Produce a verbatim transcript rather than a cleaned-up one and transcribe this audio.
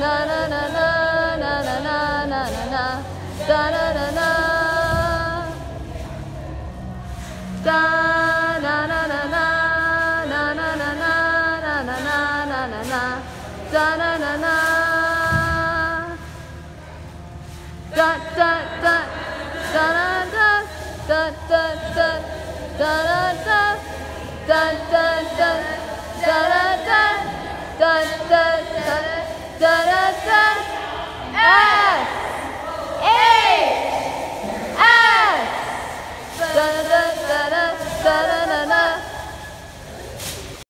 na na na na na na na na na da na na na da na na na na na na na na na na na na na da na na na da da da da da da da da da da da da da da da da